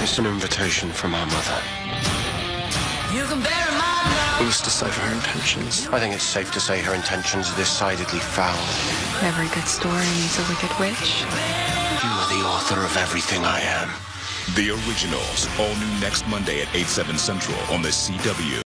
It's an invitation from our mother. You can bury my love. Who's to say her intentions? I think it's safe to say her intentions are decidedly foul. Every good story needs a wicked witch. You are the author of everything I am. The Originals, all new next Monday at 8/7 Central on the CW.